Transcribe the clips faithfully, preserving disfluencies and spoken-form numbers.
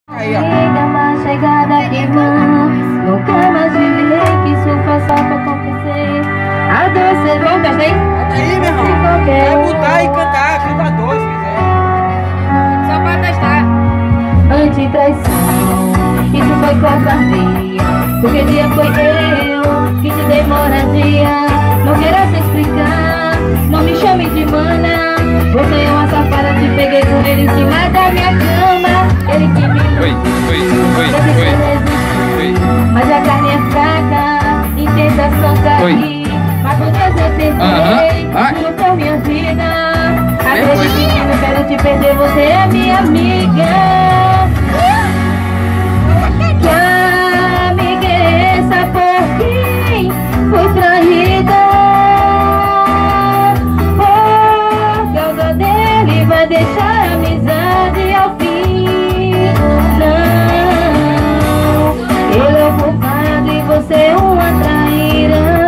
Aí, ó. Uma chegada que não, nunca mais viverei que isso faça pra acontecer. A doce, vamos testar aí? Canta aí, meu irmão. Vai botar e cantar, canta dois, se quiser. Só pra testar. Anti-traição, isso foi covardia. Porque dia foi eu que te dei moradia. Não quero se explicar, não me chame de mana. Você é uma safada, te peguei com ele em cima da minha cama. Ele que me Oi, oi, oi, oi, oi. Mas a carne é fraca, tentação cair. Mas por Deus eu tentei, juro por minha vida. Acredite em mim, eu quero te perder, você é minha amiga. Que amiga é essa por quem foi traída? Por causa dele vai deixar a amizade ao fim. Não, ele é o culpado e você é uma traíra.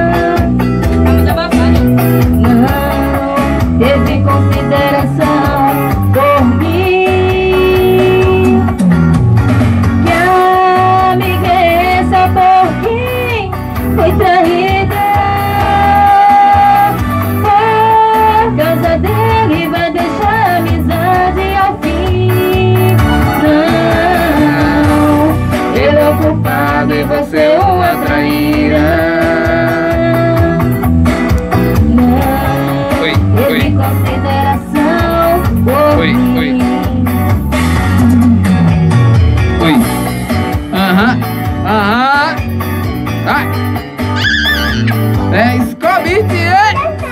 Não, teve consideração por mim. Que amiga é essa por quem foi traída? Por causa dele vai deixar a amizade ao fim. Não, ele é o culpado e você é uma traíra. Teve consideração por Oi, mim. oi. Oi. Aham, aham. Ai. É Scobit, é?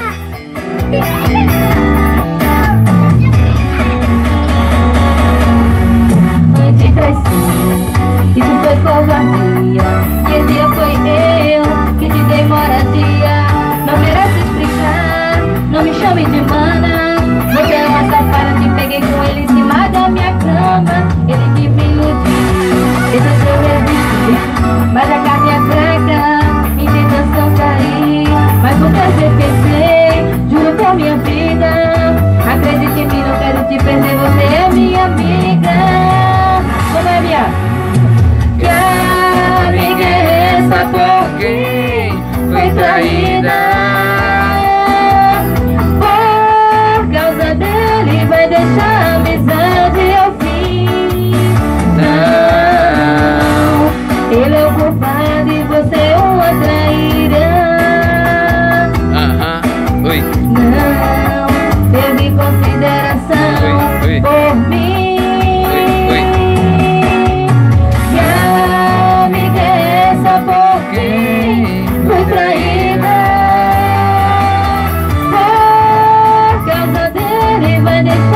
Anti-traição, isso foi covardia. Esse dia foi eu que te dei moradia. Não quero se explicar, não me chame de mana. Você é uma safada, te peguei com ele em cima da minha cama. Ele que me iludiu, esse é seu resistir. Mas a carne é fraca, tentação cair. Mas por Deus eu pensei, juro por minha vida. Acredite em mim, não quero te perder, você é minha amiga. Como é minha? Que amiga é essa por quem foi traída? Vai deixar a amizade ao fim. Não, ele é o culpado e você é uma traíra. Aham, oi. Não, teve consideração Oi, oi. por mim. Oi, oi. Que amiga é essa por quem foi traída? Por causa dele vai deixar